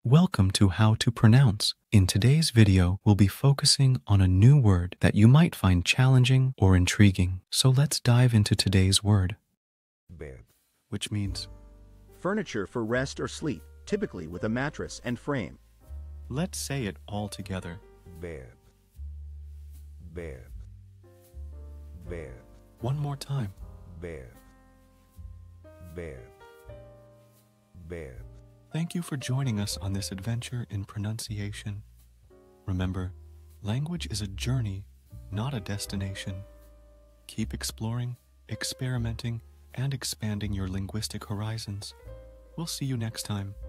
Welcome to How to Pronounce. In today's video, we'll be focusing on a new word that you might find challenging or intriguing. So let's dive into today's word, Bed. which means Furniture for rest or sleep, typically with a mattress and frame. let's say it all together. Bed. Bed. Bed. One more time. Bed. Bed. Bed. Thank you for joining us on this adventure in pronunciation. Remember, language is a journey, not a destination. Keep exploring, experimenting, and expanding your linguistic horizons. We'll see you next time.